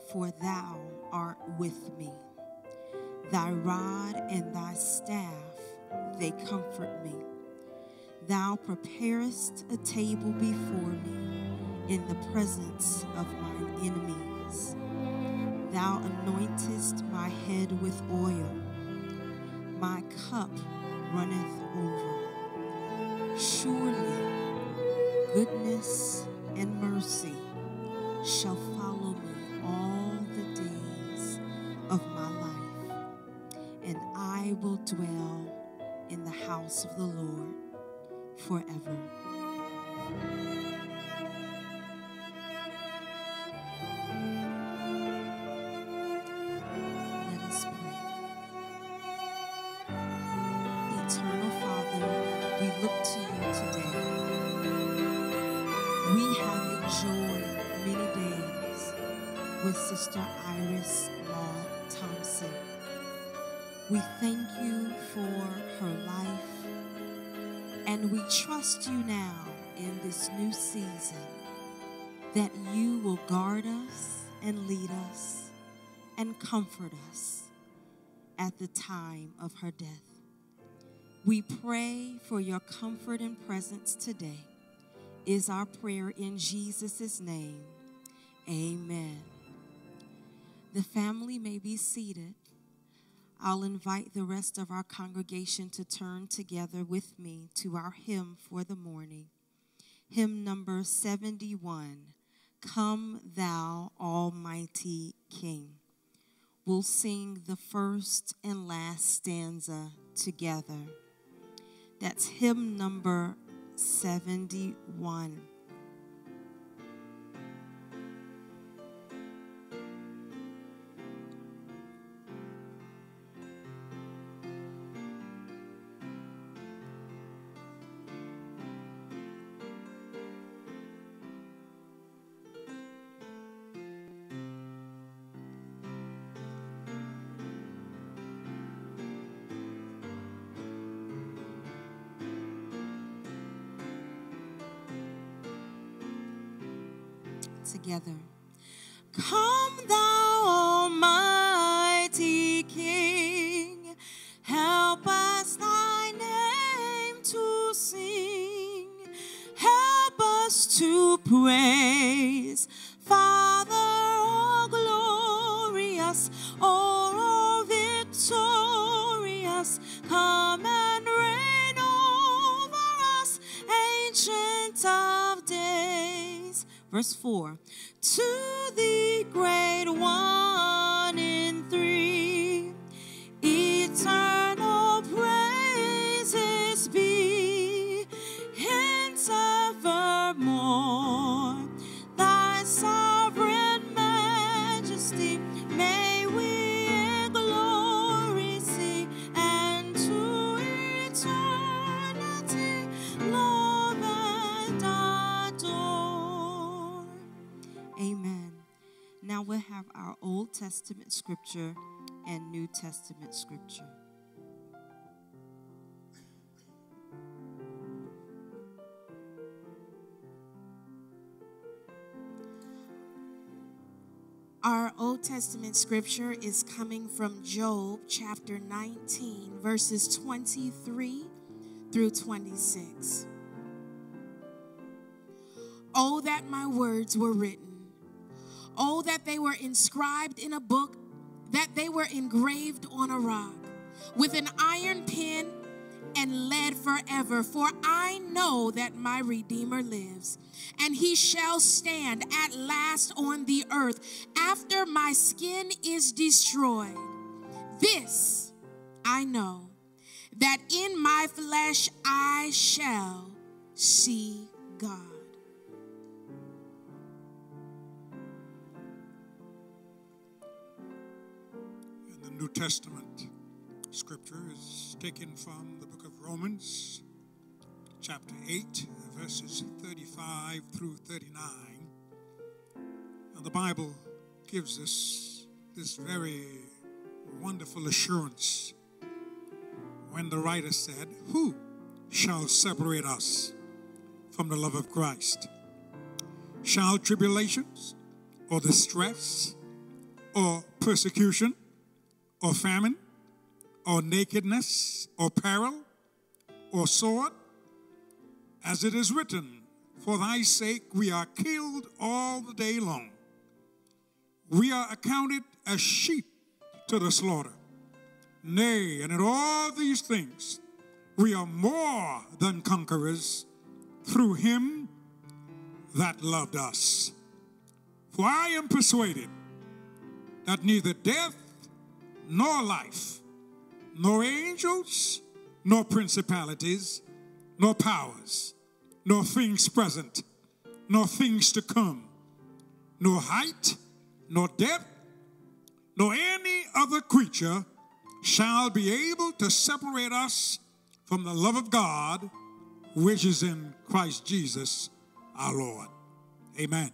for thou art with me. Thy rod and thy staff, they comfort me. Thou preparest a table before me in the presence of mine enemies. Thou anointest my head with oil. My cup runneth over. Surely goodness and mercy shall follow me all the days of my life, and I will dwell in the house of the Lord forever. Let us pray. Eternal Father, we look to you today. We have enjoyed many days with Sister Iris Maud Thompson. We thank you for her life, and we trust you now in this new season that you will guard us and lead us and comfort us at the time of her death. We pray for your comfort and presence today, is our prayer in Jesus' name. Amen. The family may be seated. I'll invite the rest of our congregation to turn together with me to our hymn for the morning. Hymn number 71, Come Thou Almighty King. We'll sing the first and last stanza together. That's hymn number 71. Together. Come thou almighty King, help us thy name to sing, help us to praise, Father, oh glorious, oh victorious, come and reign over us, Ancient of Days. Verse 4, to the great one in three, eternal praises be, hence evermore, thy sovereign majesty may we in glory see, and to eternity love and adore. Amen. Now we'll have our Old Testament scripture and New Testament scripture. Our Old Testament scripture is coming from Job chapter 19, verses 23 through 26. Oh, that my words were written. Oh, that they were inscribed in a book, that they were engraved on a rock, with an iron pen and lead forever. For I know that my Redeemer lives, and he shall stand at last on the earth after my skin is destroyed. This I know, that in my flesh I shall see God. New Testament scripture is taken from the book of Romans, chapter 8, verses 35 through 39. And the Bible gives us this very wonderful assurance when the writer said, who shall separate us from the love of Christ? Shall tribulations or distress or persecution, or famine, or nakedness, or peril, or sword? As it is written, for thy sake we are killed all the day long. We are accounted as sheep to the slaughter. Nay, and in all these things we are more than conquerors through him that loved us. For I am persuaded that neither death nor life, nor angels, nor principalities, nor powers, nor things present, nor things to come, nor height, nor depth, nor any other creature shall be able to separate us from the love of God, which is in Christ Jesus our Lord. Amen.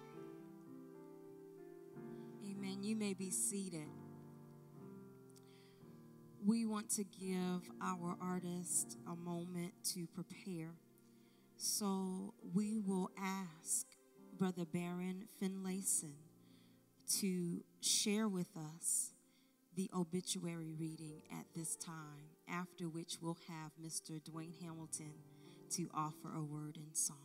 Amen. You may be seated. We want to give our artist a moment to prepare. So we will ask Brother Baron Finlayson to share with us the obituary reading at this time, after which we'll have Mr. Dwayne Hamilton to offer a word in song.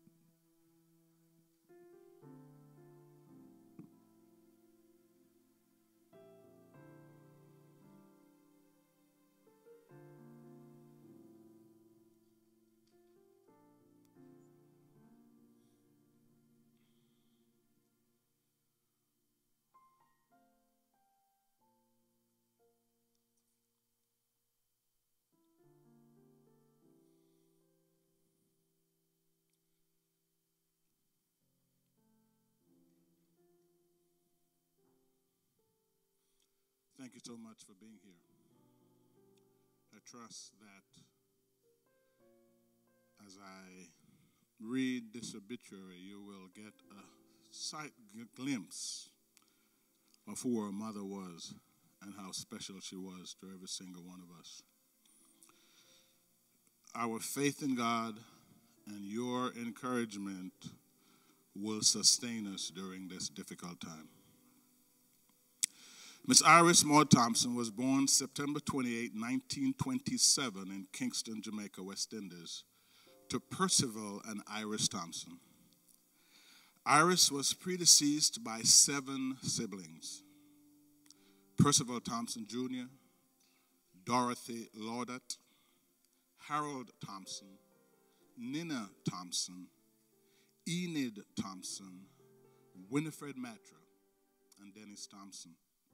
Thank you so much for being here. I trust that as I read this obituary, you will get a glimpse of who our mother was and how special she was to every single one of us. Our faith in God and your encouragement will sustain us during this difficult time. Miss Iris Maud Thompson was born September 28, 1927 in Kingston, Jamaica, West Indies, to Percival and Iris Thompson. Iris was predeceased by 7 siblings: Percival Thompson Jr., Dorothy Laudat, Harold Thompson, Nina Thompson, Enid Thompson, Winifred Matra, and Dennis Thompson.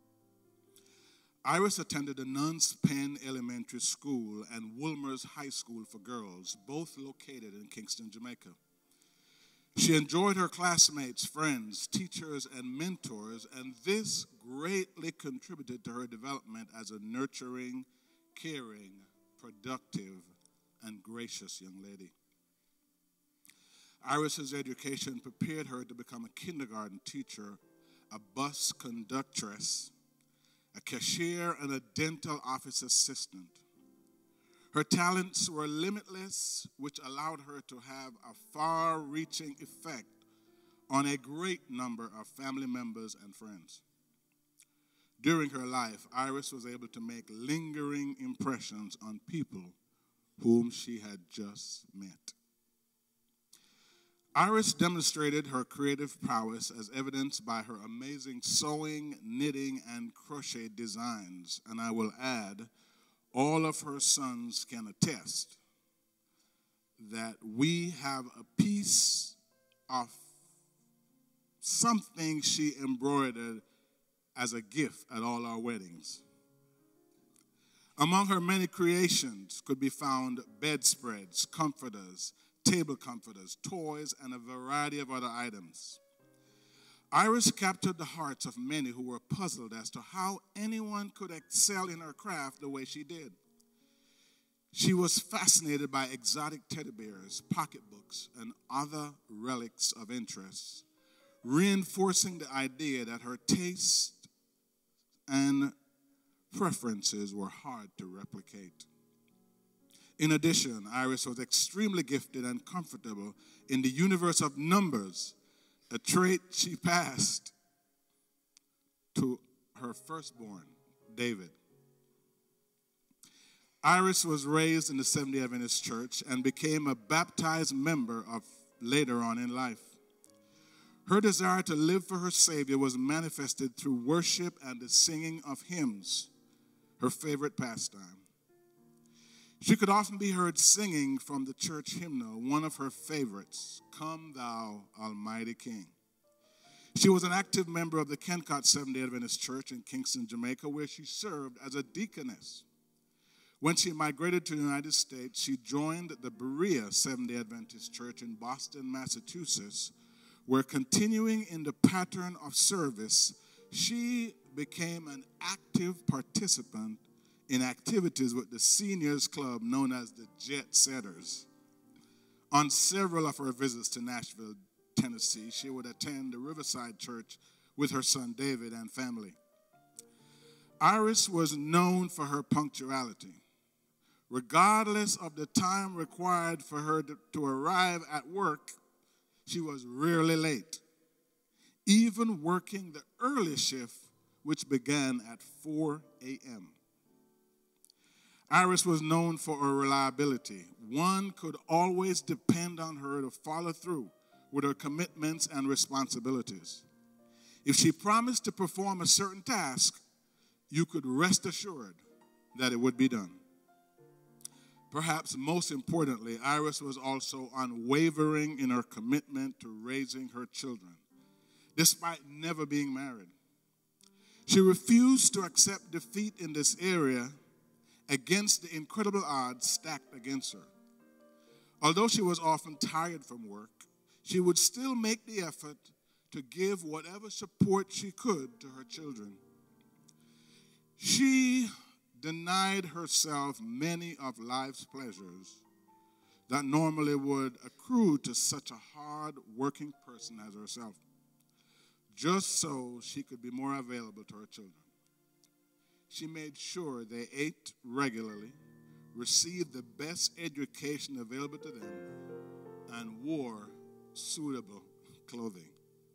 Iris attended the Nuns Pen Elementary School and Woolmer's High School for Girls, both located in Kingston, Jamaica. She enjoyed her classmates, friends, teachers, and mentors, and this greatly contributed to her development as a nurturing, caring, productive, and gracious young lady. Iris's education prepared her to become a kindergarten teacher, a bus conductress, a cashier, and a dental office assistant. Her talents were limitless, which allowed her to have a far-reaching effect on a great number of family members and friends. During her life, Iris was able to make lingering impressions on people whom she had just met. Iris demonstrated her creative prowess as evidenced by her amazing sewing, knitting, and crochet designs. And I will add, all of her sons can attest that we have a piece of something she embroidered as a gift at all our weddings. Among her many creations could be found bedspreads, comforters, table comforters, toys, and a variety of other items. Iris captured the hearts of many who were puzzled as to how anyone could excel in her craft the way she did. She was fascinated by exotic teddy bears, pocketbooks, and other relics of interest, reinforcing the idea that her taste and preferences were hard to replicate. In addition, Iris was extremely gifted and comfortable in the universe of numbers, a trait she passed to her firstborn, David. Iris was raised in the Seventh-Day Adventist Church and became a baptized member of later on in life. Her desire to live for her Savior was manifested through worship and the singing of hymns, her favorite pastime. She could often be heard singing from the church hymnal, one of her favorites, "Come Thou Almighty King." She was an active member of the Kencott Seventh-Day Adventist Church in Kingston, Jamaica, where she served as a deaconess. When she migrated to the United States, she joined the Berea Seventh-Day Adventist Church in Boston, Massachusetts, where, continuing in the pattern of service, she became an active participant in activities with the seniors club known as the Jet Setters. On several of her visits to Nashville, Tennessee, she would attend the Riverside Church with her son David and family. Iris was known for her punctuality. Regardless of the time required for her to arrive at work, she was rarely late, even working the early shift, which began at 4 a.m. Iris was known for her reliability. One could always depend on her to follow through with her commitments and responsibilities. If she promised to perform a certain task, you could rest assured that it would be done. Perhaps most importantly, Iris was also unwavering in her commitment to raising her children, despite never being married. She refused to accept defeat in this area against the incredible odds stacked against her. Although she was often tired from work, she would still make the effort to give whatever support she could to her children. She denied herself many of life's pleasures that normally would accrue to such a hard-working person as herself, just so she could be more available to her children. She made sure they ate regularly, received the best education available to them, and wore suitable clothing.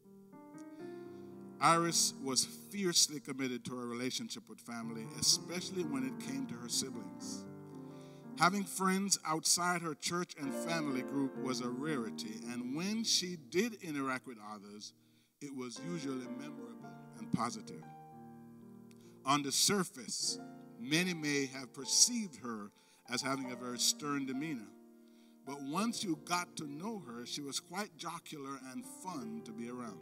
Iris was fiercely committed to her relationship with family, especially when it came to her siblings. Having friends outside her church and family group was a rarity, and when she did interact with others, it was usually memorable and positive. On the surface, many may have perceived her as having a very stern demeanor, but once you got to know her, she was quite jocular and fun to be around.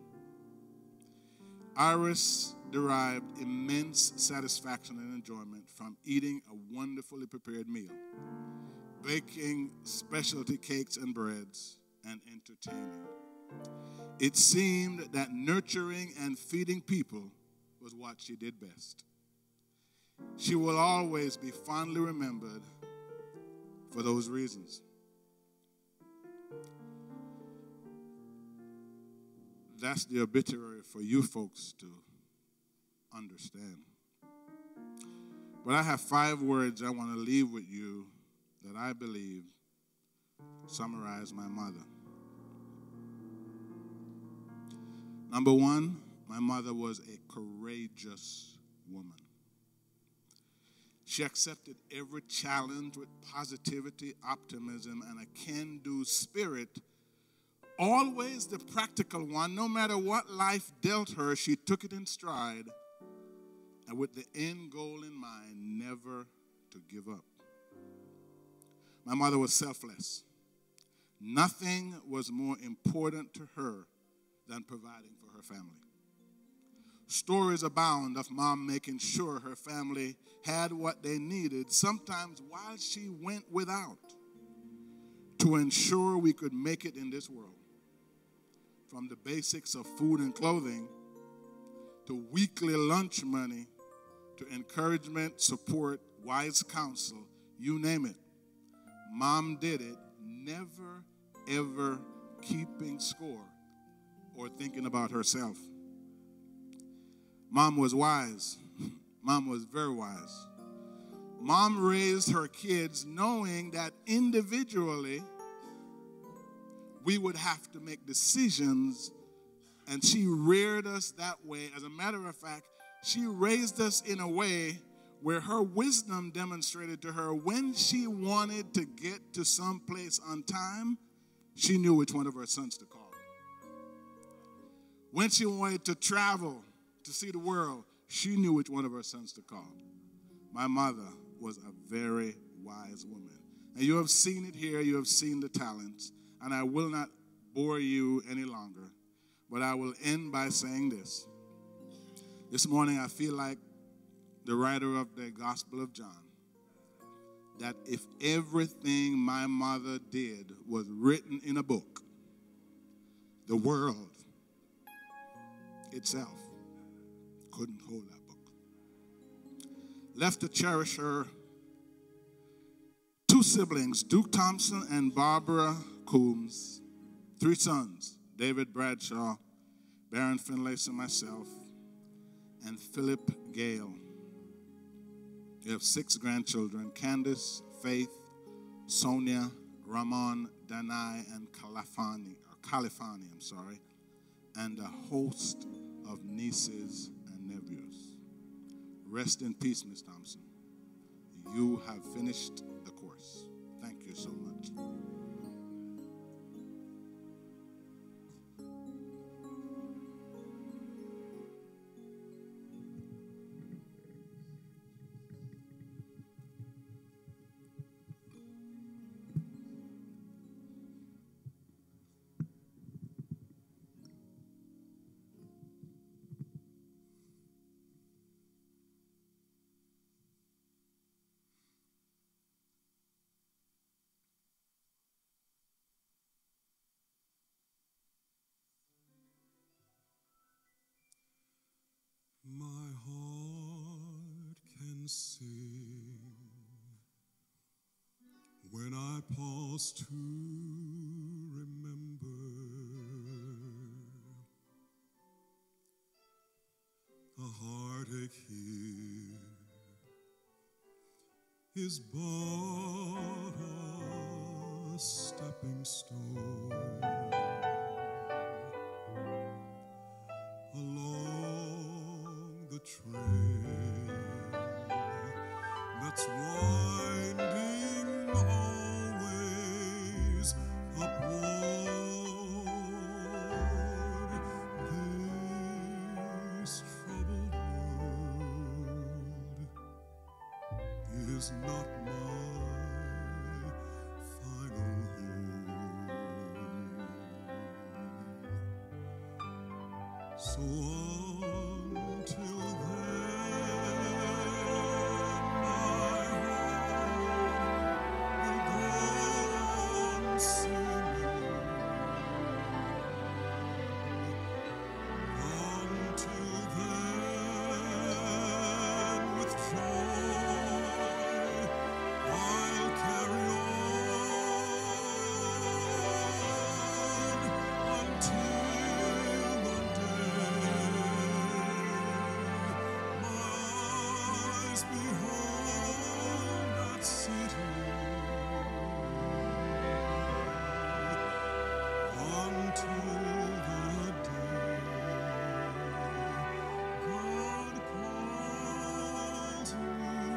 Iris derived immense satisfaction and enjoyment from eating a wonderfully prepared meal, baking specialty cakes and breads, and entertaining. It seemed that nurturing and feeding people was what she did best. She will always be fondly remembered for those reasons. That's the obituary for you folks to understand. But I have 5 words I want to leave with you that I believe summarize my mother. Number 1, my mother was a courageous woman. She accepted every challenge with positivity, optimism, and a can-do spirit. Always the practical one. No matter what life dealt her, she took it in stride, and with the end goal in mind, never to give up. My mother was selfless. Nothing was more important to her than providing for her family. Stories abound of Mom making sure her family had what they needed, sometimes while she went without, to ensure we could make it in this world. From the basics of food and clothing, to weekly lunch money, to encouragement, support, wise counsel, you name it. Mom did it, never, ever keeping score or thinking about herself. Mom was wise. Mom was very wise. Mom raised her kids knowing that individually we would have to make decisions, and she reared us that way. As a matter of fact, She raised us in a way where her wisdom demonstrated to her when she wanted to get to some place on time, she knew which one of her sons to call. When she wanted to travel to see the world, she knew which one of her sons to call. My mother was a very wise woman. And you have seen it here, you have seen the talents, and I will not bore you any longer, but I will end by saying this. This morning I feel like the writer of the Gospel of John, that if everything my mother did was written in a book, the world itself couldn't hold that book. Left to cherish her two siblings, Duke Thompson and Barbara Coombs, three sons, David Bradshaw, Baron Finlace, and myself, and Philip Gale. You have 6 grandchildren, Candace, Faith, Sonia, Ramon, Danai, and Califani, and a host of nieces and nephews. Rest in peace, Miss Thompson. You have finished the course. Thank you so much. My heart can sing when I pause to remember a heartache here is but a stepping stone along the trail that's winding always upward. This troubled world is not my final home. So until then, my heart will go on singing. Until then, with joy, I'll carry on until one day my eyes behold that city. Until the day God calls me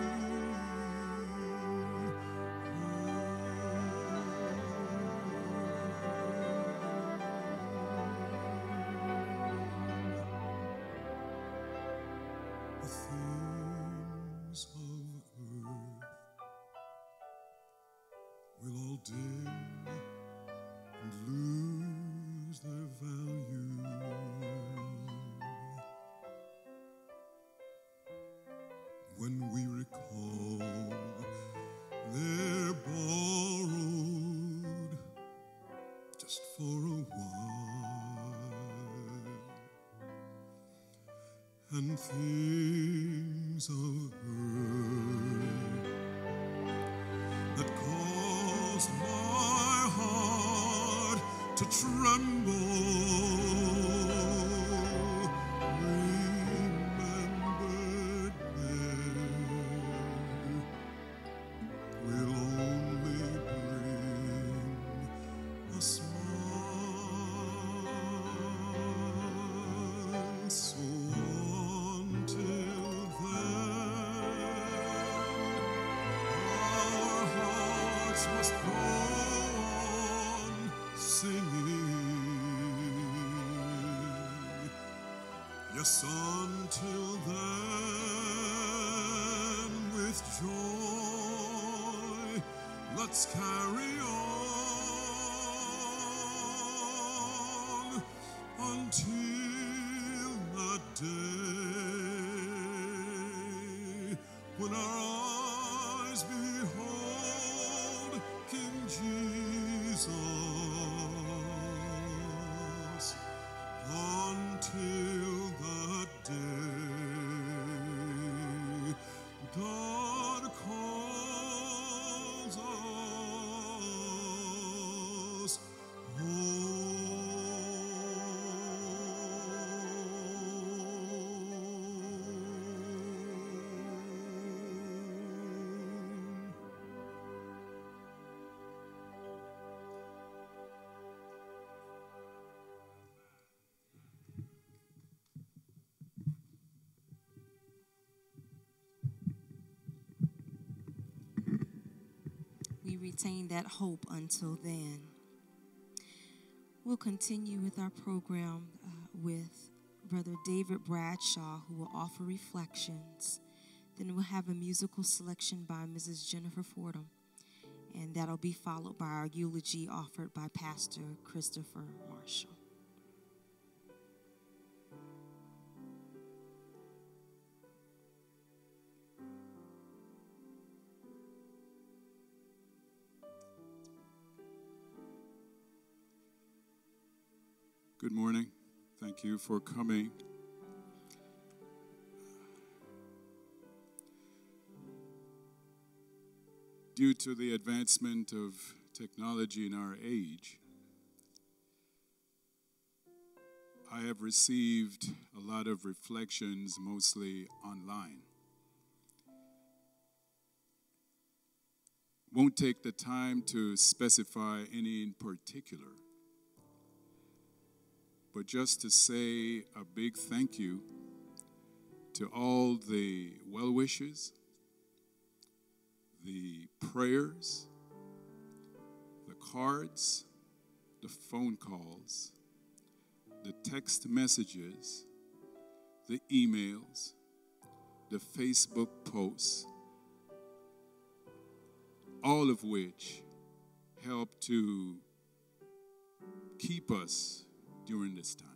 the things of earth will all dim and lose their value when we recall they're borrowed just for a while, and things of earth that caused my heart to tremble, remembered there, will only bring a smile. So until hearts must go on singing. Yes, until then, with joy, let's carry on until that day when our eyes behold King Jesus. Until that day, God calls us home. We retain that hope until then. We'll continue with our program with Brother David Bradshaw, who will offer reflections. Then we'll have a musical selection by Mrs. Jennifer Fordham, and that'll be followed by our eulogy offered by Pastor Christopher Marshall. Good morning. Thank you for coming. Due to the advancement of technology in our age, I have received a lot of reflections, mostly online. Won't take the time to specify any in particular, but just to say a big thank you to all the well wishes, the prayers, the cards, the phone calls, the text messages, the emails, the Facebook posts, all of which help to keep us during this time.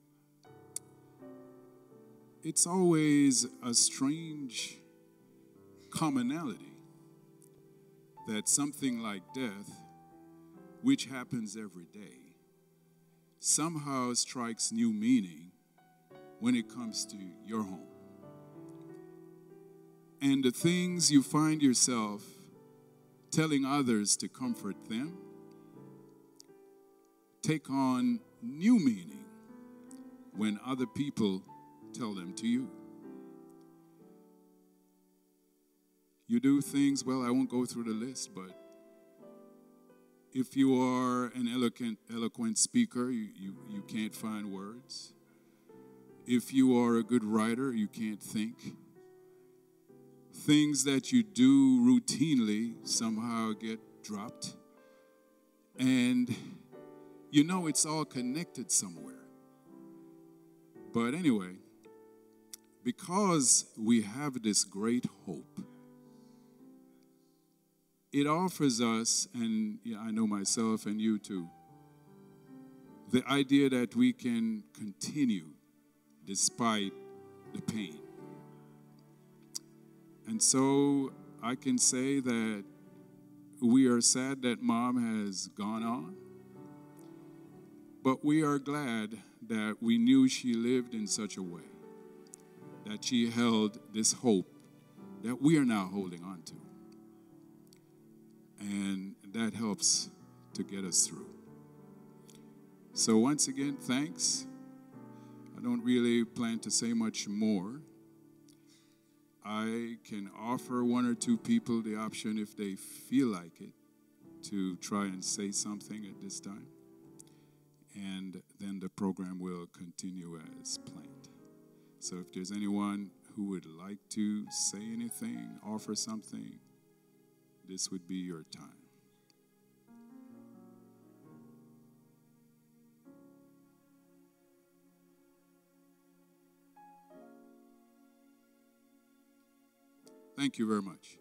It's always a strange commonality that something like death, which happens every day, somehow strikes new meaning when it comes to your home. And the things you find yourself telling others to comfort them take on new meaning when other people tell them to you. You do things, well, I won't go through the list, but if you are an eloquent speaker, you can't find words. If you are a good writer, you can't think. Things that you do routinely somehow get dropped. And you know it's all connected somewhere. But anyway, because we have this great hope, it offers us, and I know myself and you too, the idea that we can continue despite the pain. And so I can say that we are sad that Mom has gone on, but we are glad that we knew she lived in such a way that she held this hope that we are now holding on to. And that helps to get us through. So once again, thanks. I don't really plan to say much more. I can offer one or two people the option, if they feel like it, to try and say something at this time. And then the program will continue as planned. So if there's anyone who would like to say anything, offer something, this would be your time. Thank you very much.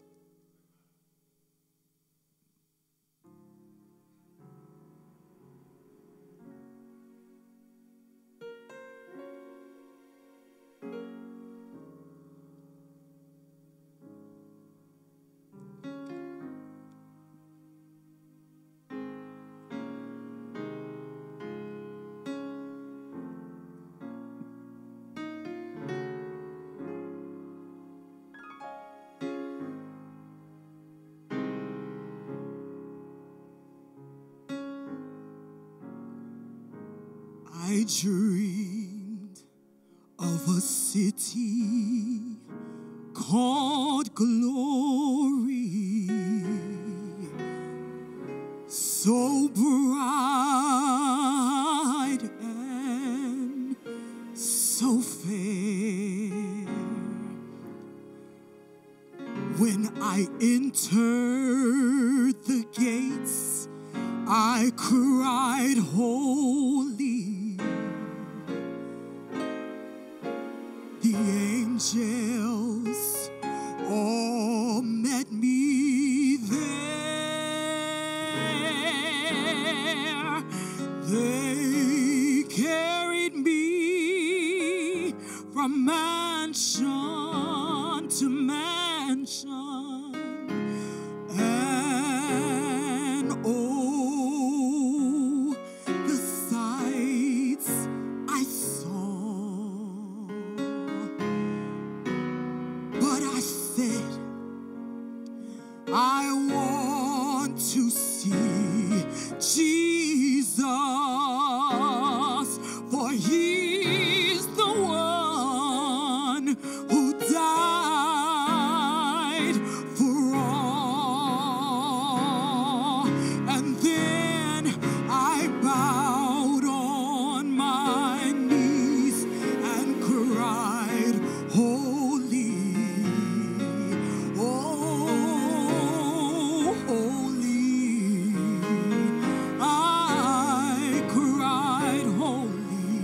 I dreamed of a city called Glory, so bright and so fair. When I entered the gates, I cried, holy. The angels all met me there. They carried me from mansion to mansion, and oh, the sights I saw. But I said, I want to see Jesus, for he's the one who died for all. And then I bowed on my knees and cried, holy, oh, holy. I cried, holy.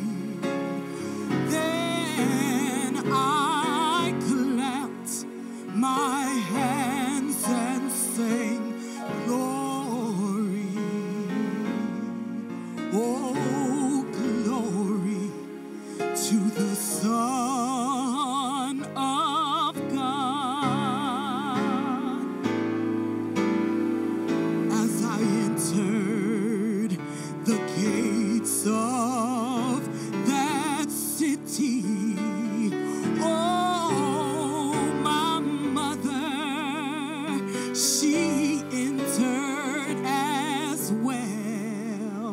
Then I clapped my hands and sang, glory, oh, glory to the Son of God. As I entered the gates of that city, oh, my mother, she entered as well.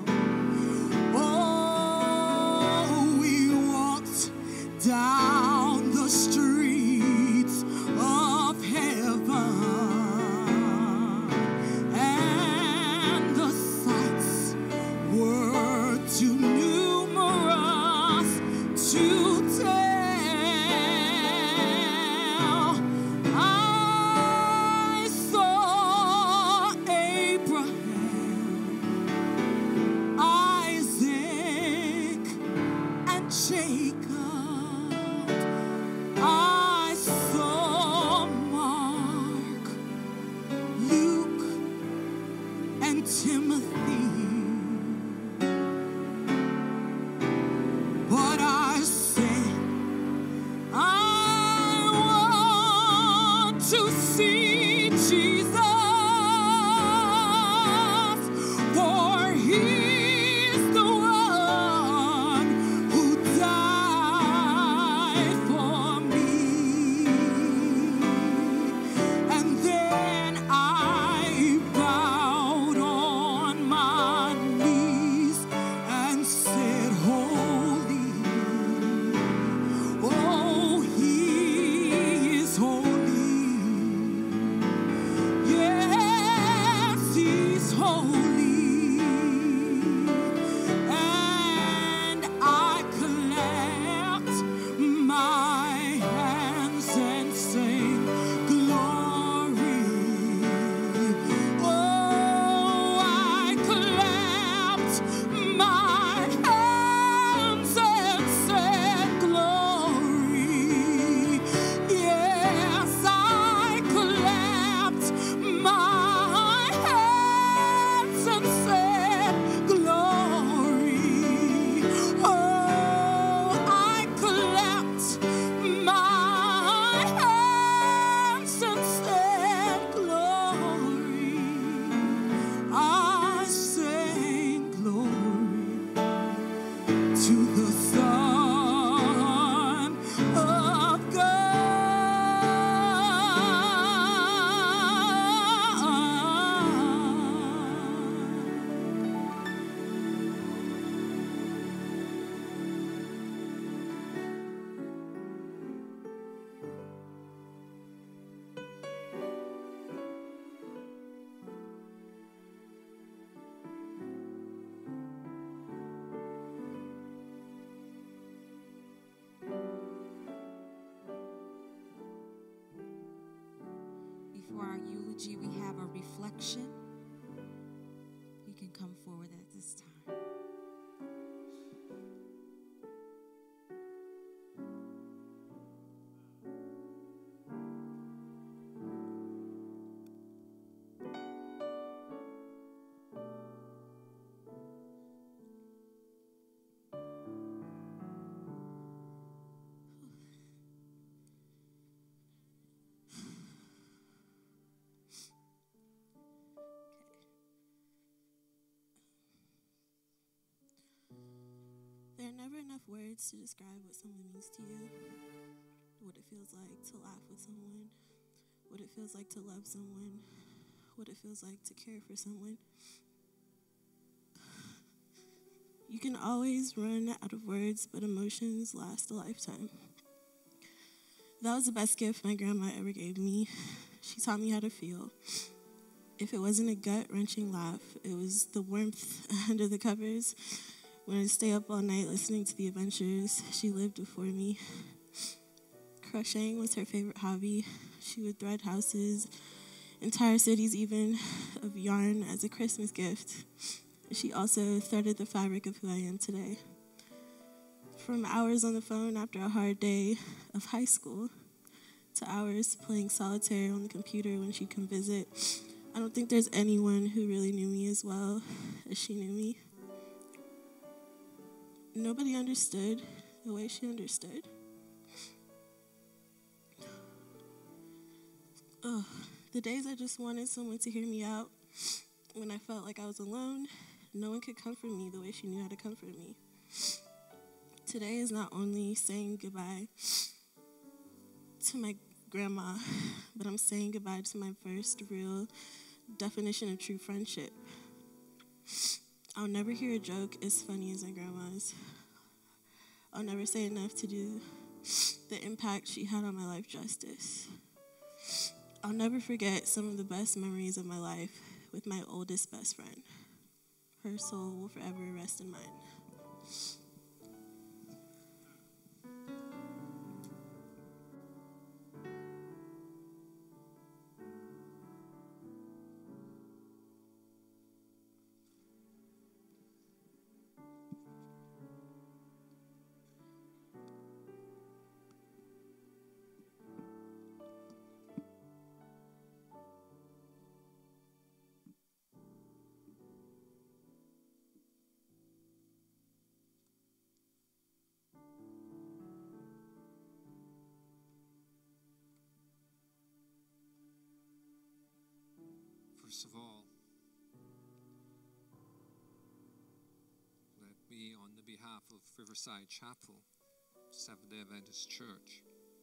Oh, we walked down the streets of heaven, and the sights were too numerous to tell. I saw Abraham, Isaac, and Jacob. I saw Mark, Luke, and Timothy. But I said, I want to see Jesus, for he's the one who died for me. And then I bowed on my knees and said, holy, oh, he is holy. for our eulogy, we have a reflection. You can come forward at this time. There are never enough words to describe what someone means to you, what it feels like to laugh with someone, what it feels like to love someone, what it feels like to care for someone. You can always run out of words, but emotions last a lifetime. That was the best gift my grandma ever gave me. She taught me how to feel. If it wasn't a gut-wrenching laugh, it was the warmth under the covers when I'd stay up all night listening to the adventures she lived before me. Crocheting was her favorite hobby. She would thread houses, entire cities even, of yarn as a Christmas gift. She also threaded the fabric of who I am today. From hours on the phone after a hard day of high school to hours playing solitaire on the computer when she'd come visit, I don't think there's anyone who really knew me as well as she knew me. Nobody understood the way she understood. The days I just wanted someone to hear me out, when I felt like I was alone, no one could comfort me the way she knew how to comfort me. Today is not only saying goodbye to my grandma, but I'm saying goodbye to my first real definition of true friendship. I'll never hear a joke as funny as my grandma's. I'll never say enough to do the impact she had on my life justice. I'll never forget some of the best memories of my life with my oldest best friend. Her soul will forever rest in mine. First of all, let me, on the behalf of Riverside Seventh-Day Adventist Church,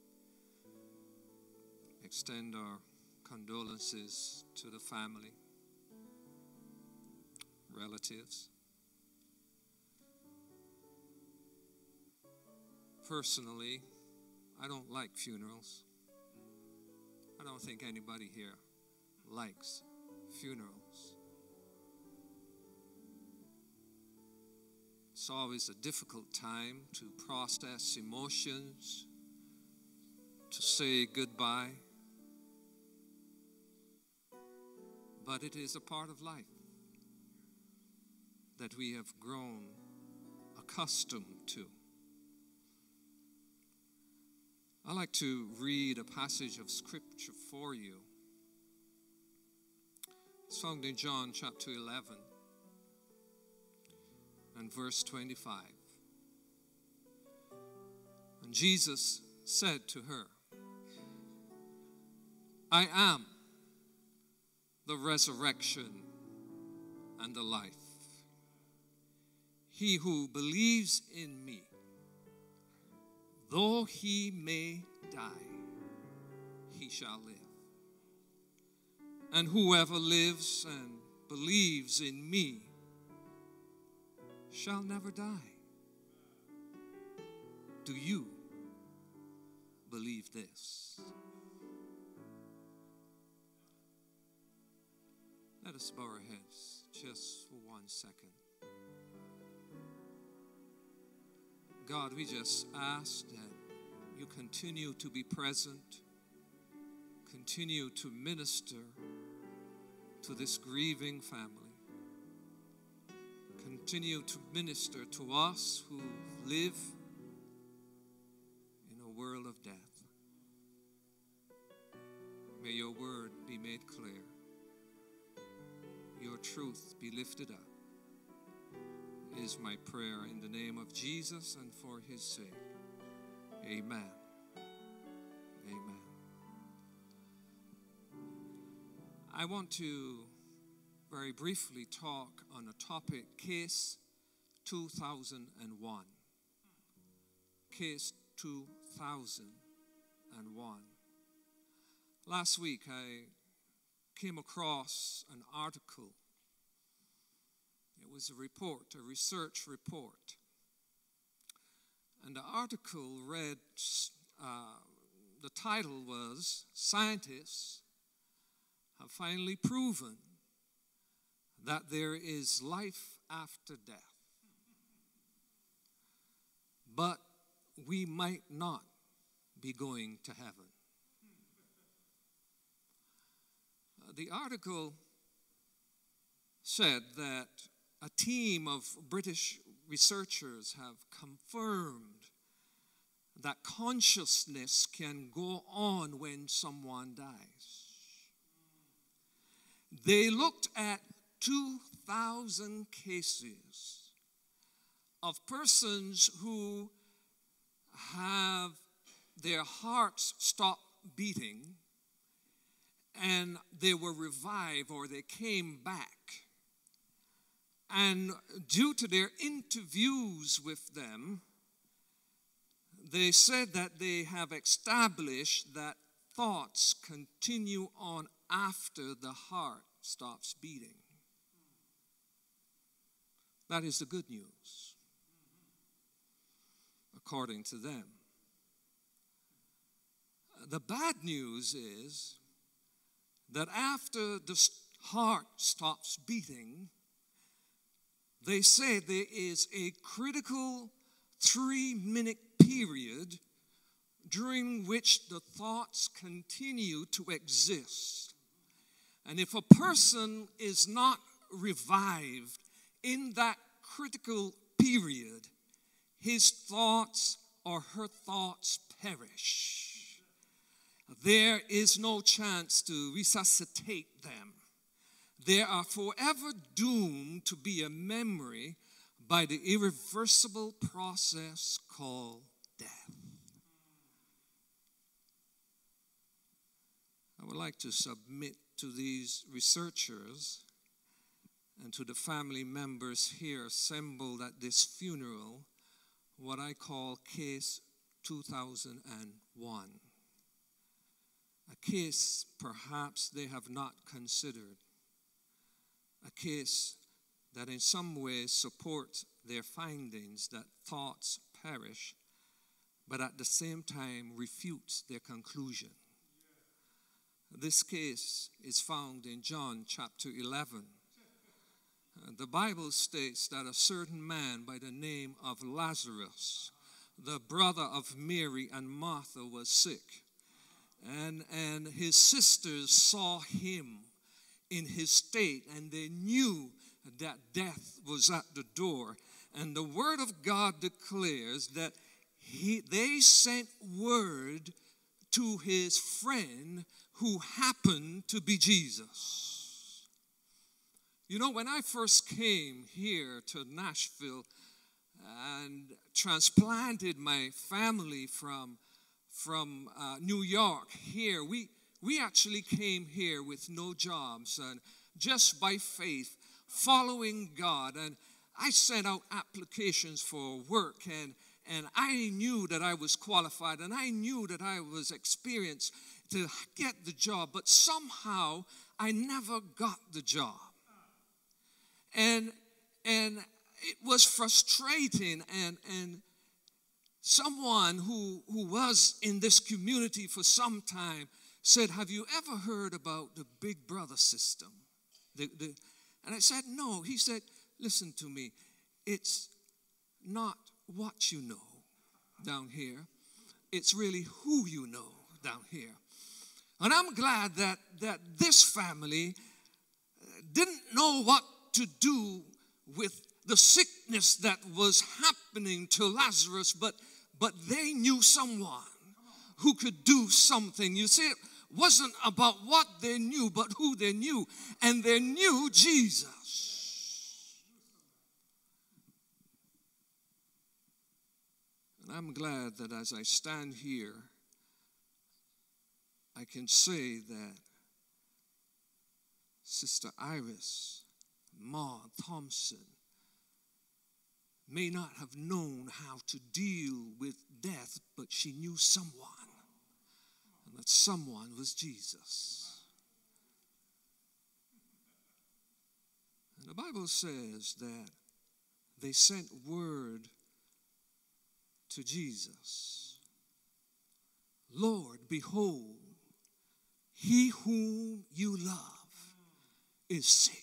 extend our condolences to the family, relatives. Personally, I don't like funerals. I don't think anybody here likes funerals. It's always a difficult time to process emotions, to say goodbye, but it is a part of life that we have grown accustomed to. I'd like to read a passage of scripture for you. It's found in John chapter 11 and verse 25. And Jesus said to her, I am the resurrection and the life. He who believes in me, though he may die, he shall live. And whoever lives and believes in me shall never die. Do you believe this? Let us bow our heads just for 1 second. God, we just ask that you continue to be present, continue to minister to this grieving family. Continue to minister to us who live in a world of death. May your word be made clear. Your truth be lifted up. Is my prayer in the name of Jesus and for his sake. Amen. Amen. I want to very briefly talk on a topic, Case 2001. Case 2001. Last week I came across an article. It was a report, a research report. And the article read, the title was, "Scientists have finally proven that there is life after death. But we might not be going to heaven." The article said that a team of British researchers have confirmed that consciousness can go on when someone dies. They looked at 2,000 cases of persons who have their hearts stop beating and they were revived or they came back. And due to their interviews with them, they said that they have established that thoughts continue on after the heart stops beating. That is the good news, according to them. The bad news is that after the heart stops beating, they say there is a critical 3-minute period during which the thoughts continue to exist. And if a person is not revived in that critical period, his thoughts or her thoughts perish. There is no chance to resuscitate them. They are forever doomed to be a memory by the irreversible process called death. I would like to submit to these researchers and to the family members here assembled at this funeral what I call Case 2001. A case perhaps they have not considered. A case that in some ways supports their findings that thoughts perish, but at the same time refutes their conclusion. This case is found in John chapter 11. The Bible states that a certain man by the name of Lazarus, the brother of Mary and Martha, was sick. And his sisters saw him in his state, and they knew that death was at the door. And the word of God declares that they sent word to his friend who happened to be Jesus. You know, when I first came here to Nashville and transplanted my family from New York here, we actually came here with no jobs and just by faith following God. And I sent out applications for work, and I knew that I was qualified and I knew that I was experienced to get the job, but somehow I never got the job. And it was frustrating, and someone who was in this community for some time said, "Have you ever heard about the Big Brother system?" And I said, "No." He said, "Listen to me. It's not what you know down here. It's really who you know down here." And I'm glad that this family didn't know what to do with the sickness that was happening to Lazarus, but they knew someone who could do something. You see, it wasn't about what they knew, but who they knew. And they knew Jesus. And I'm glad that as I stand here, I can say that Sister Iris Ma Thompson may not have known how to deal with death, but she knew someone, and that someone was Jesus. And the Bible says that they sent word to Jesus, Lord, behold, he whom you love is sick.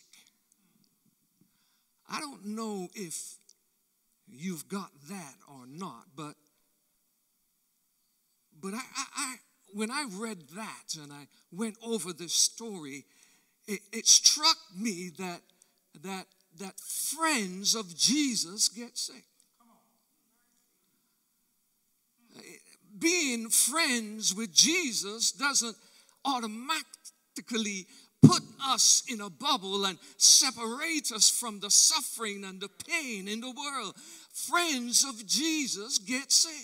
I don't know if you've got that or not, but I when I read that and I went over this story, it struck me that friends of Jesus get sick. Being friends with Jesus doesn't automatically put us in a bubble and separate us from the suffering and the pain in the world. Friends of Jesus get sick.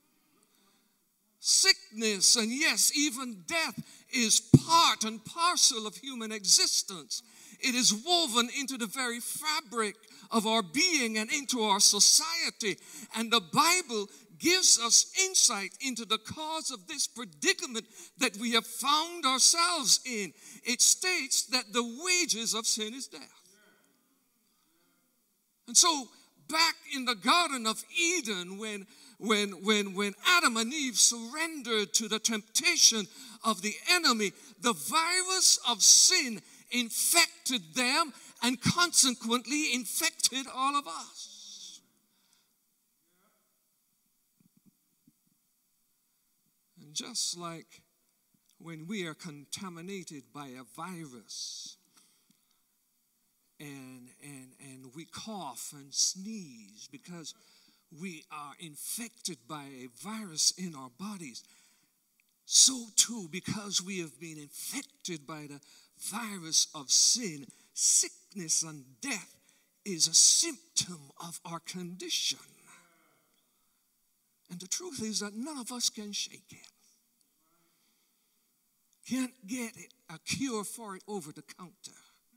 Sickness, and yes, even death is part and parcel of human existence. It is woven into the very fabric of our being and into our society. And the Bible gives us insight into the cause of this predicament that we have found ourselves in. It states that the wages of sin is death. And so back in the Garden of Eden, when Adam and Eve surrendered to the temptation of the enemy, the virus of sin infected them and consequently infected all of us. And just like when we are contaminated by a virus and we cough and sneeze because we are infected by a virus in our bodies, so too, because we have been infected by the virus of sin, sickness and death is a symptom of our condition. And the truth is that none of us can shake it. Can't get it, a cure for it over the counter.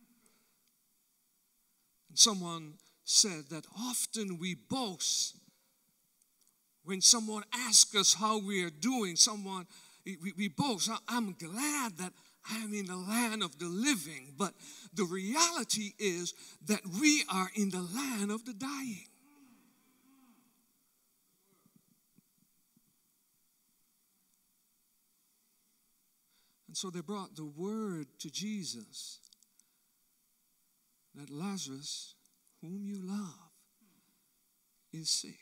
And someone said that often we boast when someone asks us how we are doing. We boast, I'm glad that I'm in the land of the living. But the reality is that we are in the land of the dying. And so they brought the word to Jesus that Lazarus, whom you love, is sick.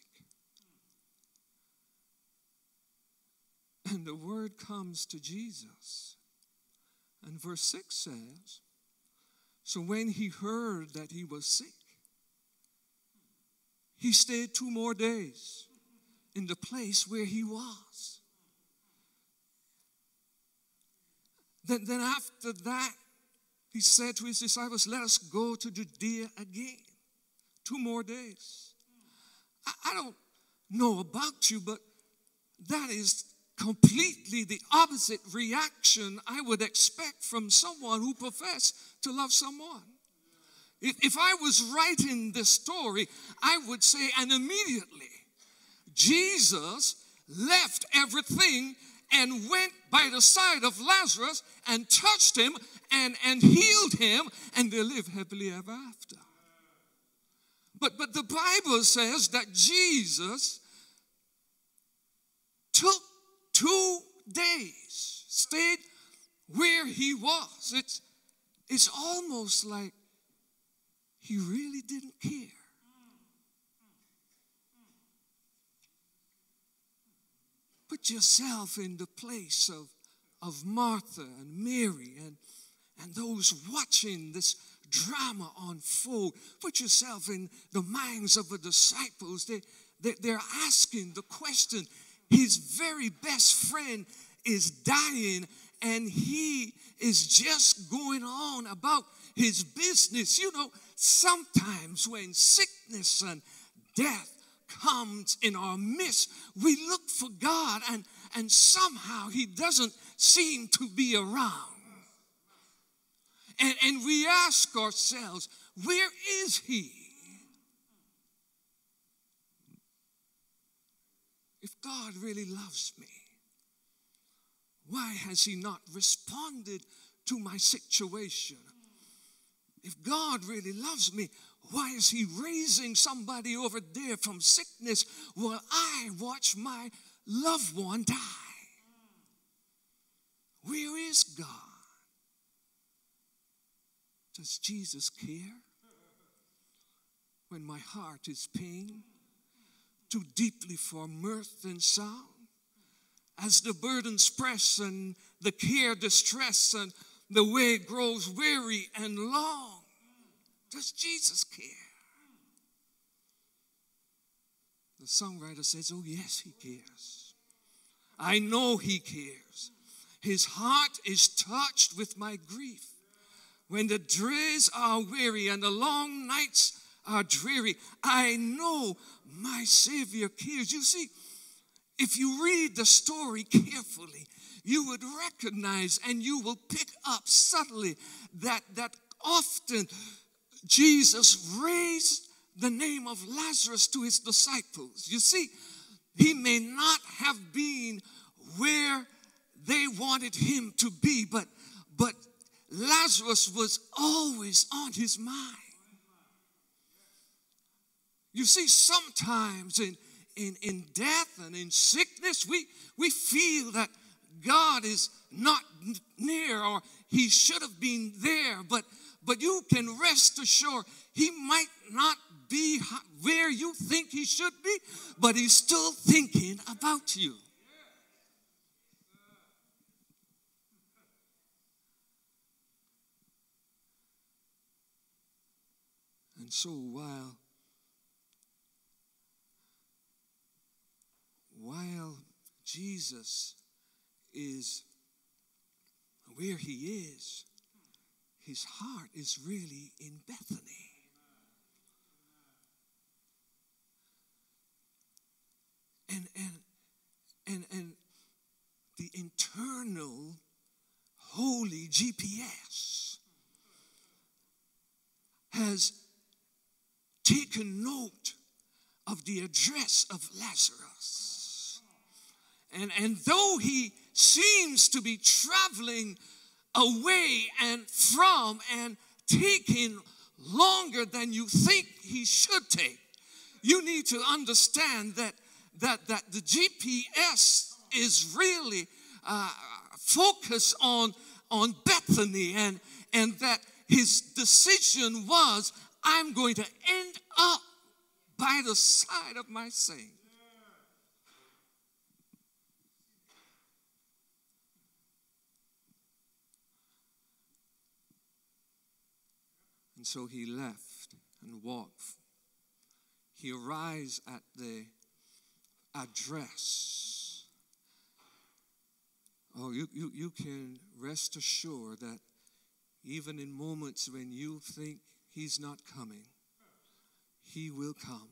And the word comes to Jesus. And verse 6 says, so when he heard that he was sick, he stayed 2 more days in the place where he was. Then after that, he said to his disciples, let us go to Judea again. 2 more days. I don't know about you, but that is completely the opposite reaction I would expect from someone who professed to love someone. If I was writing this story, I would say, and immediately, Jesus left everything and went by the side of Lazarus and touched him and healed him, and they lived happily ever after. But the Bible says that Jesus took 2 days, stayed where he was. It's almost like he really didn't care. Put yourself in the place of of Martha and Mary and those watching this drama unfold. Put yourself in the minds of the disciples. They're asking the question. His very best friend is dying, and he is just going on about his business. You know, sometimes when sickness and death comes in our midst, we look for God, and somehow he doesn't seem to be around. And we ask ourselves, where is he? If God really loves me, why has he not responded to my situation? If God really loves me, why is he raising somebody over there from sickness while I watch my loved one die? Where is God? Does Jesus care when my heart is pained too deeply for mirth and sound? As the burdens press and the care distress and the way grows weary and long, does Jesus care? The songwriter says, oh yes, he cares. I know he cares. His heart is touched with my grief. When the days are weary and the long nights are dreary, I know my Savior cares. You see, if you read the story carefully, you would recognize and you will pick up subtly that often Jesus raised the name of Lazarus to his disciples. You see, he may not have been where they wanted him to be, but Lazarus was always on his mind. You see, sometimes in death and in sickness, we feel that God is not near, or he should have been there, but you can rest assured he might not be where you think he should be, but he's still thinking about you. And so while Jesus is where he is, his heart is really in Bethany. And the internal holy GPS has taken note of the address of Lazarus. And though he seems to be traveling away and from and taking longer than you think he should take, you need to understand that the GPS is really focused on Bethany, and that his decision was, I'm going to end up by the side of my Savior. And so he left and walked. He arrives at the address. Oh, you can rest assured that even in moments when you think he's not coming, he will come.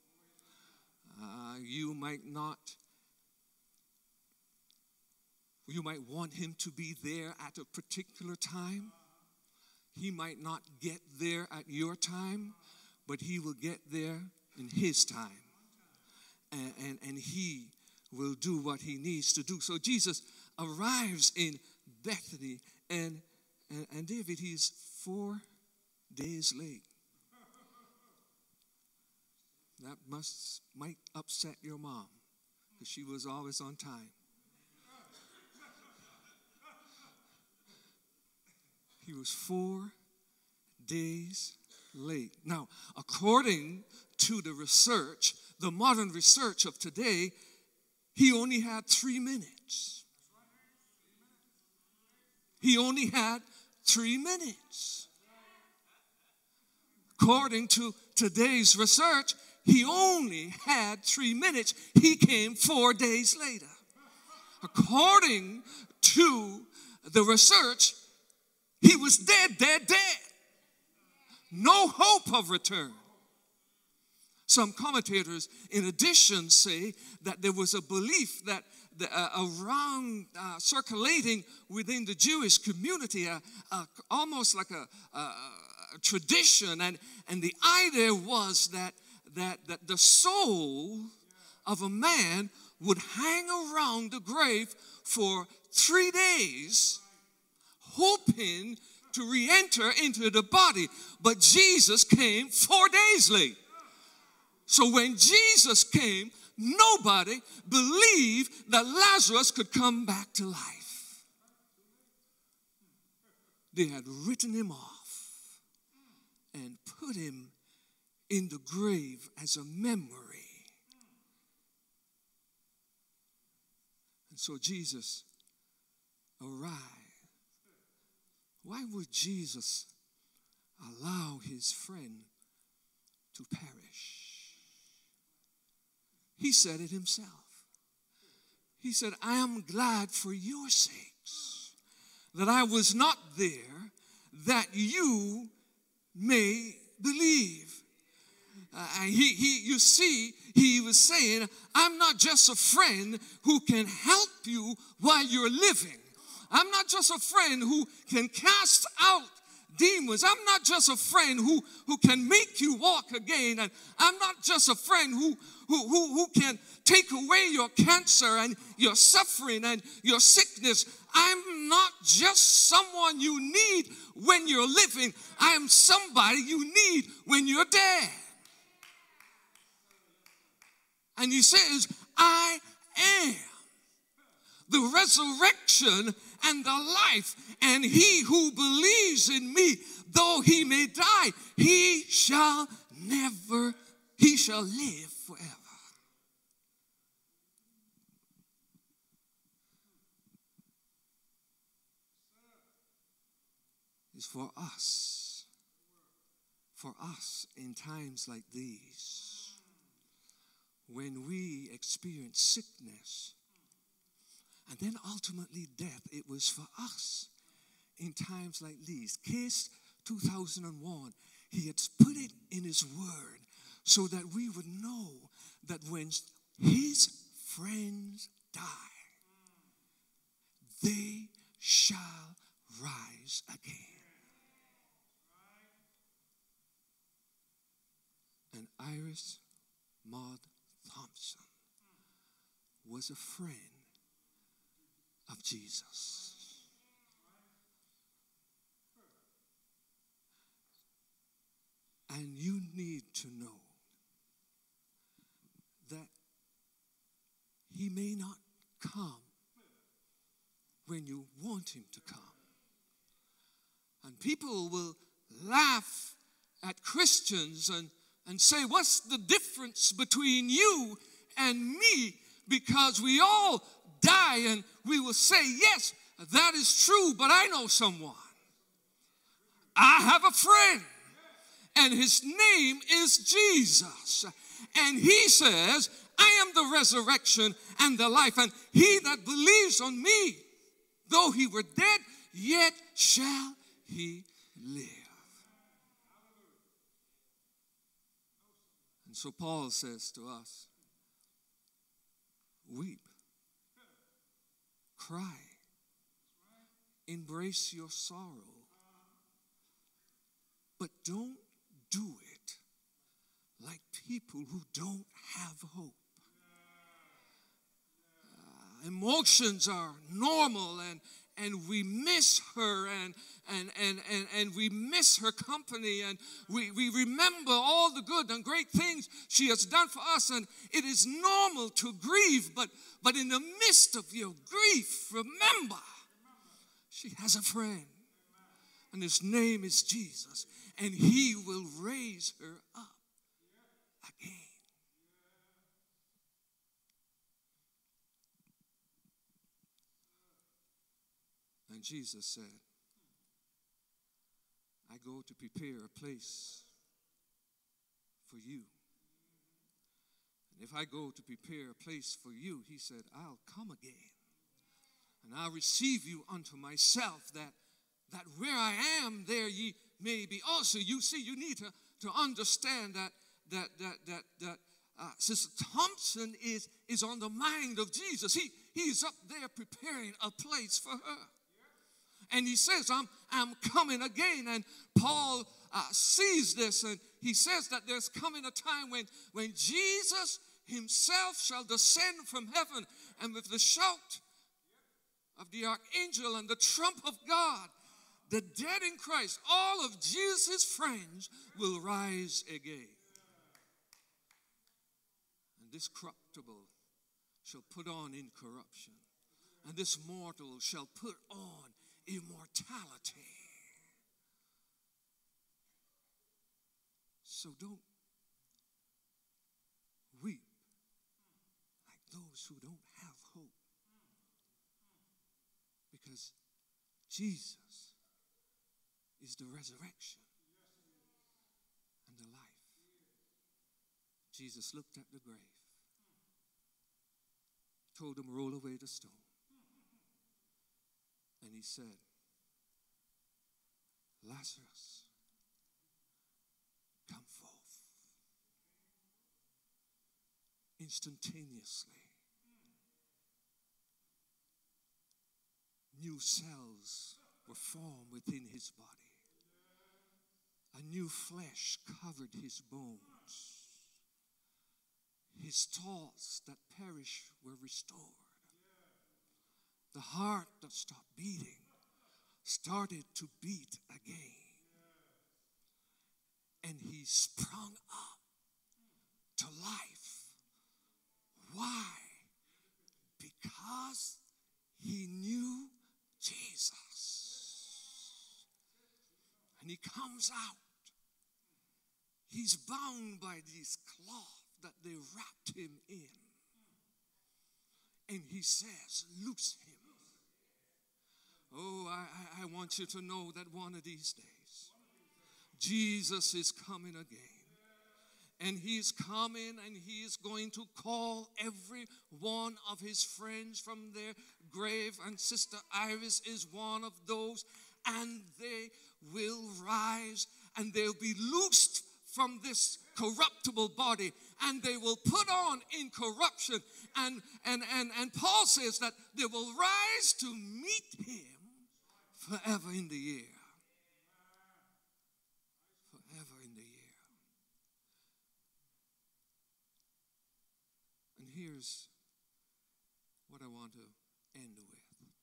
You might want him to be there at a particular time. He might not get there at your time, but he will get there in his time. And he will do what he needs to do. So Jesus arrives in Bethany, and David, he's 4 days late. That might upset your mom, because she was always on time. He was 4 days late. Now, according to the research, the modern research of today, he only had 3 minutes. he only had 3 minutes. According to today's research, he only had 3 minutes. He came 4 days later. According to the research, he was dead. No hope of return. Some commentators, in addition, say that there was a belief that circulating within the Jewish community, almost like a tradition, and the idea was that the soul of a man would hang around the grave for 3 days, hoping to re-enter into the body. But Jesus came 4 days late. So when Jesus came, nobody believed that Lazarus could come back to life. They had written him off and put him in the grave as a memory. And so Jesus arrived. Why would Jesus allow his friend to perish? He said it himself. He said, I am glad for your sakes that I was not there, that you may believe. You see, he was saying, I'm not just a friend who can help you while you're living. I'm not just a friend who can cast out demons. I'm not just a friend who can make you walk again. And I'm not just a friend who can take away your cancer and your suffering and your sickness. I'm not just someone you need when you're living. I am somebody you need when you're dead. And he says, I am the resurrection and the life, and he who believes in me, though he may die, he shall live forever. It's for us in times like these, when we experience sickness, and then ultimately death. It was for us in times like these. Case 2001, he had put it in his word so that we would know that when his friends die, they shall rise again. And Iris Maud Thompson was a friend of Jesus. And you need to know that he may not come when you want him to come. And people will laugh at Christians and say, what's the difference between you and me? Because we all die, and we will say, yes, that is true, but I know someone. I have a friend, and his name is Jesus. And he says, I am the resurrection and the life, and he that believes on me, though he were dead, yet shall he live. And so Paul says to us, weep. Cry. Embrace your sorrow. But don't do it like people who don't have hope. Emotions are normal, and we miss her, and we miss her company, and we remember all the good and great things she has done for us, and it is normal to grieve, but in the midst of your grief, remember, she has a friend, and his name is Jesus, and he will raise her up again. And And Jesus said, I go to prepare a place for you. And if I go to prepare a place for you, he said, I'll come again. And I'll receive you unto myself, that where I am, there ye may be also. You see, you need to understand that Sister Thompson is on the mind of Jesus. He's up there preparing a place for her. And he says, I'm coming again. And Paul sees this, and he says that there's coming a time when Jesus himself shall descend from heaven, and with the shout of the archangel and the trump of God, the dead in Christ, all of Jesus' friends will rise again. And this corruptible shall put on incorruption, and this mortal shall put on immortality. So don't weep like those who don't have hope, because Jesus is the resurrection and the life. Jesus looked at the grave, told him, roll away the stone. And he said, Lazarus, come forth. Instantaneously, new cells were formed within his body. A new flesh covered his bones. His thoughts that perished were restored. The heart that stopped beating started to beat again. And he sprung up to life. Why? Because he knew Jesus. And he comes out. He's bound by this cloth that they wrapped him in. And he says, loose him. Oh, I want you to know that one of these days, Jesus is coming again. And he's coming, and he is going to call every one of his friends from their grave. And Sister Iris is one of those. And they will rise, and they'll be loosed from this corruptible body, and they will put on incorruption. And Paul says that they will rise to meet him forever in the air. Forever in the air. And here's what I want to end with.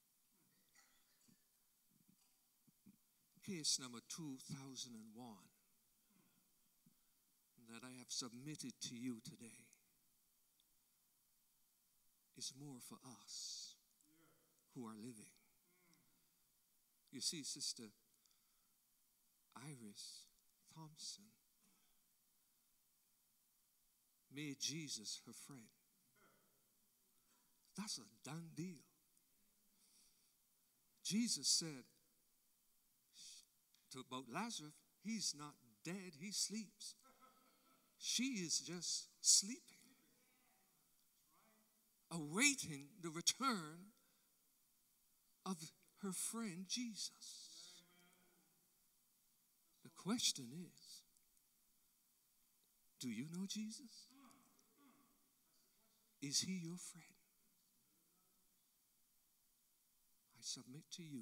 Case number 2001 that I have submitted to you today is more for us who are living. You see, Sister Iris Thompson made Jesus her friend. That's a done deal. Jesus said about Lazarus, he's not dead, he sleeps. She is just sleeping, awaiting the return of her friend Jesus. The question is, do you know Jesus? Is he your friend? I submit to you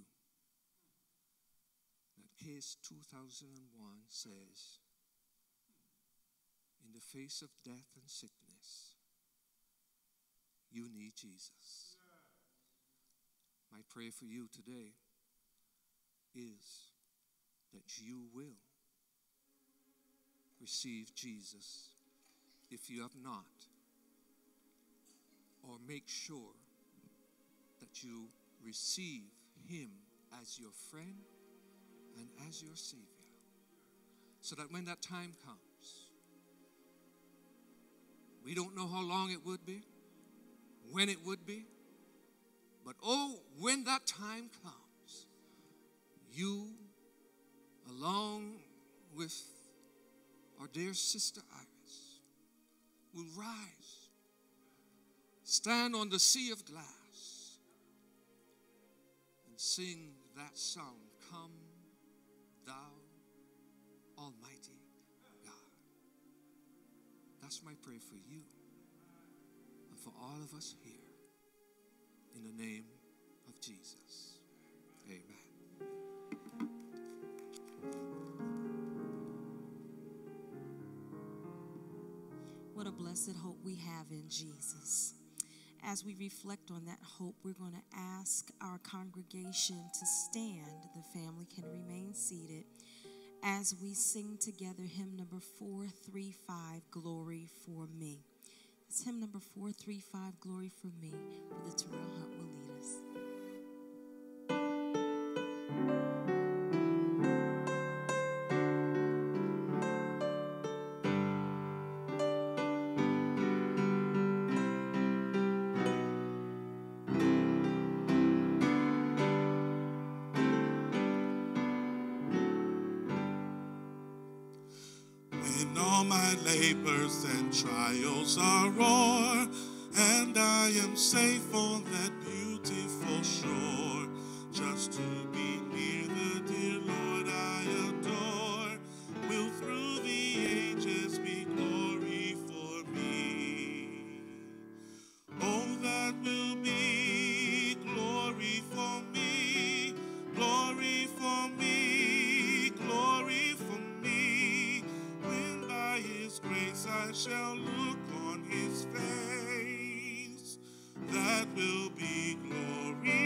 that case 2001 says, in the face of death and sickness, you need Jesus. My prayer for you today is that you will receive Jesus if you have not, or make sure that you receive him as your friend and as your Savior, so that when that time comes, we don't know how long it would be, when it would be, but oh, when that time comes, you, along with our dear sister Iris, will rise, stand on the sea of glass, and sing that song, Come Thou Almighty God. That's my prayer for you and for all of us here, in the name of Jesus. Amen. What a blessed hope we have in Jesus. As we reflect on that hope, we're going to ask our congregation to stand. The family can remain seated as we sing together hymn number 435, Glory for Me. It's hymn number 435, Glory for Me, where the Terrell Hunt will lead us. When all my labors and trials are o'er, and I am safe on that beautiful shore, just to be near the dear Lord I adore, will through the ages be glory for me. Oh, that will be glory for me, glory for me, glory for me. When by his grace I shall look on his face, that will be glory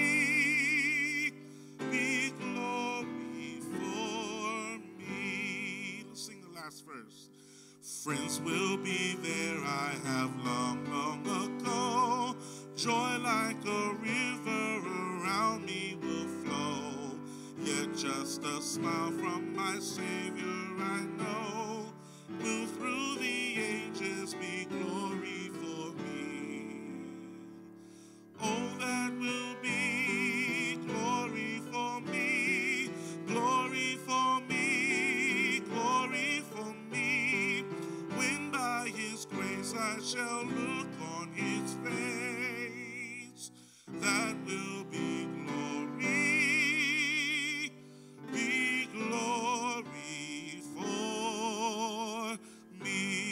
for me. Let's sing the last verse. Friends will be there I have long, long ago. Joy like a river around me will flow. Yet just a smile from my Savior I know will through the ages be glory for me. Oh, that will be glory for me, glory for me, glory for me. When by his grace I shall look on his face, that will be glory for me.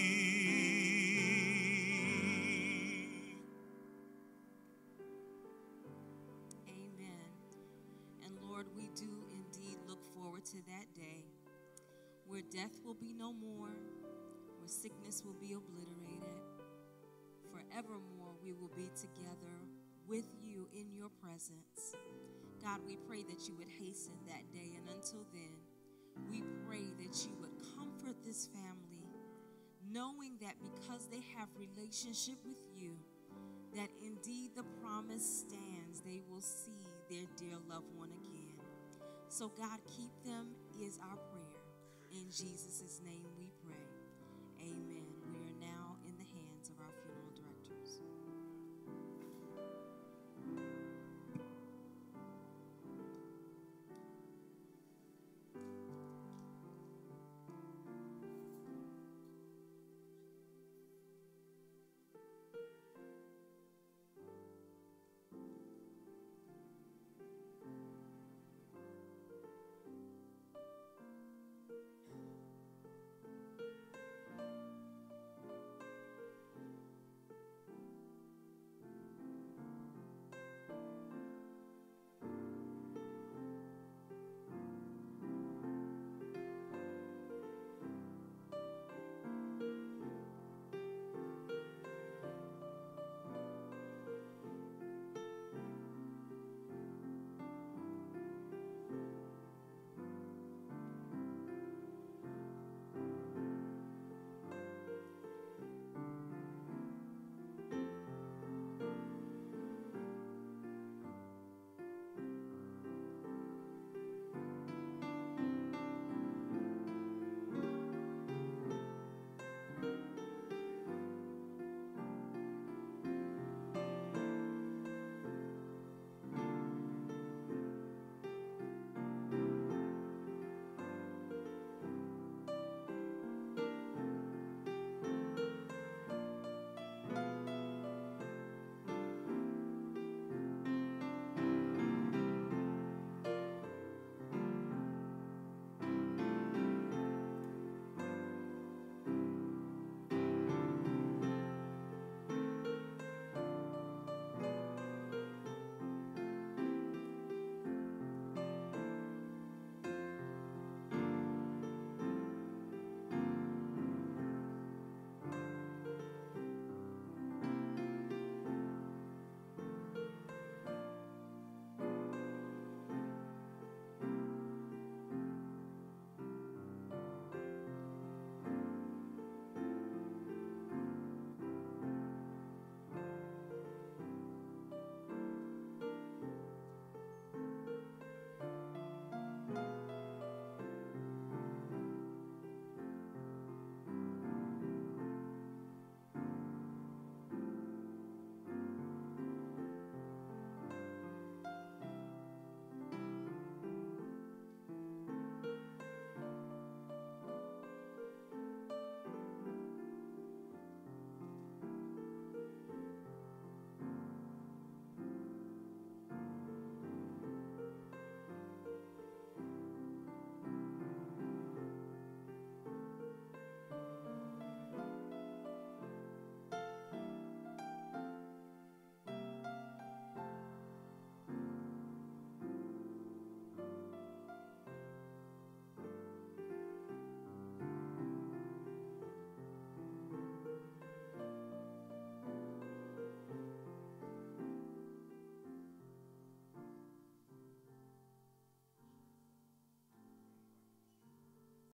Amen. And Lord, we do indeed look forward to that day where death will be no more, where sickness will be obliterated. Forevermore, we will be together with you in your presence. God, we pray that you would hasten that day. And until then, we pray that you would comfort this family, knowing that because they have relationship with you, that indeed the promise stands. They will see their dear loved one again. So God, keep them is our prayer. In Jesus' name we pray. Amen. We are now in the hands of our funeral.